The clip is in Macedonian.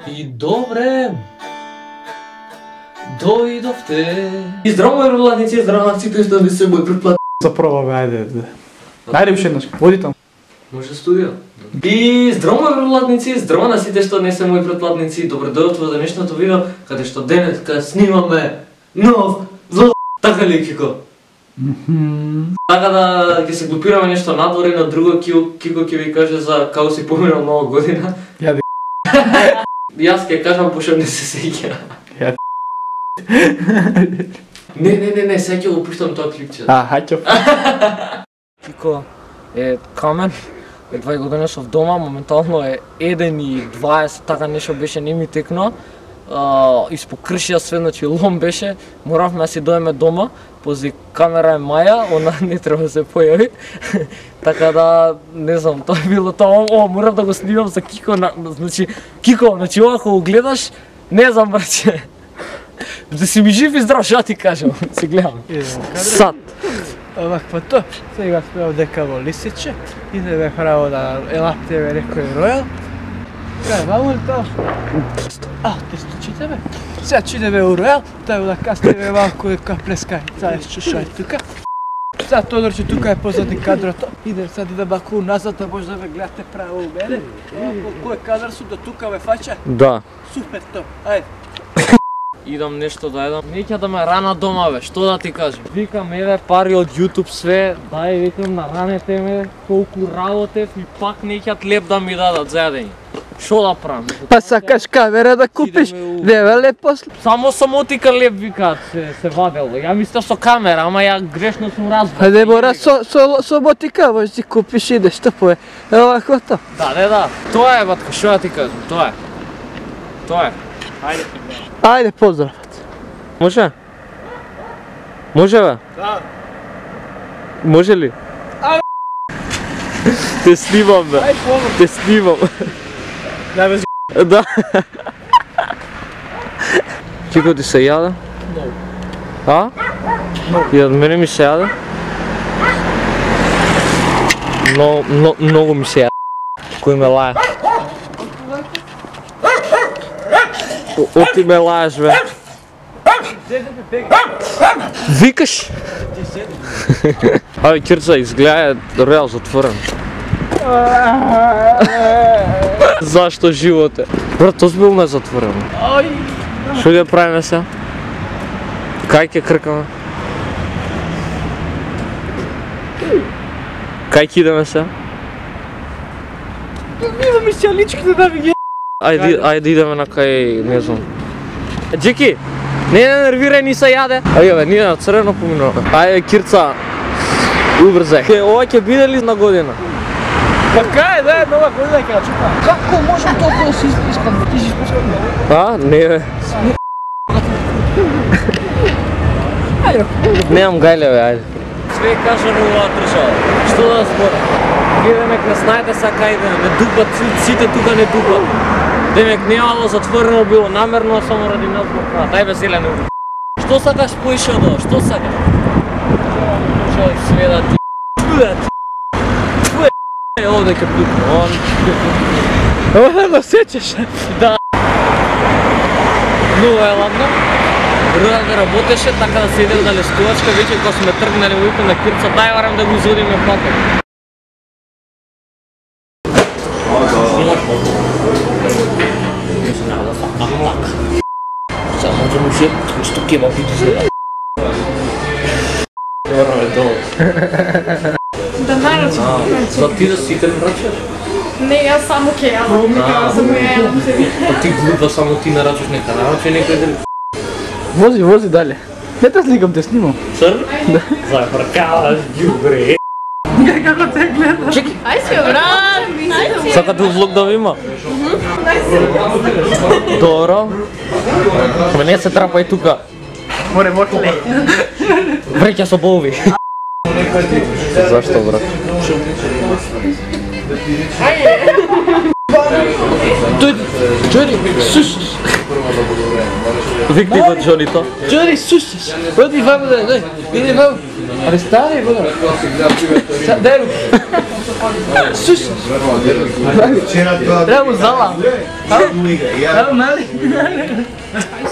И добре, дојдовте. И здраво ме владници, здраво на сите што ви се мој предплат. Запробаме, ајде. Ајде уште еднаш, води таму. Може студио. И здраво ме владници, здраво на сите што не се мои предплатници. Добре дојдовте во денешното видео, каде што денеска снимаме нов влог. Така ли, Кико? Така да ќе се глупираме нешто надвор, на друго Кико ќе ви каже за како си поминал нова година. Ја Јас ќе кажам пошто не се сеќа. Ја Не, сега ќе го пуштам тоа клипче. хаќов. Кико е Камен, е 2 години сов дома, моментално е 1:20, така нешто беше, не ми текна. Испо кршија све, значи лом беше, моравме да си дојдеме дома, пози камера е Маја, она не треба да се појави. Така да, не знам, тоа било тоа, морав да го снимам за Кико, значи, Кико, значи ова кога го гледаш, не знам браче. Да си ми жив и здрав, шо ти кажам, се гледам. Сад. Оваквото, сега сме дека во Лисиче, идеме право да елаптеме некој ројал. Крај, мамо ли тоа? Тесто читаме. Сега читаме у ројал, тај да каснеме малку нека плескајца, шушај тука. Сега Тодорче тука е позади кадрото. Идем sad да малку назад, да може да ме гледате право у мене. Кој кадар су до тука ме фаќа? Да. Супер то, ајде. Идам нешто да едам. Неќа да ме рана дома бе, што да ти кажам? Викам еве пари од YouTube све, дај викам на ранете ме, колку работев и пак неќат леп да ми дадат за јадење. Што да правам? Па сакаш камера да купиш, нема леп после. Само тика леп викаат се вадело. Ја мислев со камера, ама ја грешно сум разбрал. Па не мора со мотика, може си купиш и нешто пое. Оваквото. Да. Тоа е батка, што да ти кажам, тоа е. Ајде, поздрав. Може? Може бе? Да. Може ли? Те снимам бе. Те снимам. Да без Да. Кико ти се јаде? Много. А? И од мене ми се јаде? Многу ми се јаде. Кој ме лае? Оти ме лаеш бе. Викаш? Ајде Кирца, изгледа ројал затворен. Зашто живот е? Брат, озбилно не е затворено. Што ќе правиме сега? Кај ќе кркаме? Кај ќе идеме сега? Нема ми се личките да ви ги... Ајде идеме на кај, не знам. Джеки, не нервирај, ни се јаде. Ајде бе, ние на црвено поминуваме. Ајде Кирца, убрзај. Ова ќе биде ли на година? Па кај, да е нова година ќе чупа. Како можам толку да си искам? Ти си спускам много. Не бе. Немам гајле бе, ајде. Све е кажано у оваа држава. Што да зборам? Видеме кај знаете са кај идеме, не дупат, сите тука не дупат. Демек немало затворено било намерно, само ради нас го прават. Ај бе зелене ури. Што сакаш поише од ова? Што сакаш? Човек све да ти... Е, овде ќе пукне, Ова да го сечеш. Да. Много е ладно. Руда да работеше, така да седем на лестувачка, вече кога сме тргнали викам на Кирца, дај варам да го изводиме пакет. Сега може му се нешто кеба пити сега. Мораме долу. Да нарачам. За ти да си те нарачаш? Не, јас само ќе јадам. Само ја јадам себе. А ти глупа, само ти нарачаш, нека нарача некој друг. Вози дале. Не те сликам, те снимам. Ср? Да. Зафркаваш, ѓубре. Како те гледам? Ај си, брат! Сакате влог да ви има? Добро. Не се трапај тука. Море мотле. Вреќа со болви. Зашто, брат? Джони, сушиш. Викни го Джонито. Джони, сушиш. Оди вамо да, иди вамо. Аре стани, бога. Дай руку. Slušaj. Treba mu zala. Evo meli.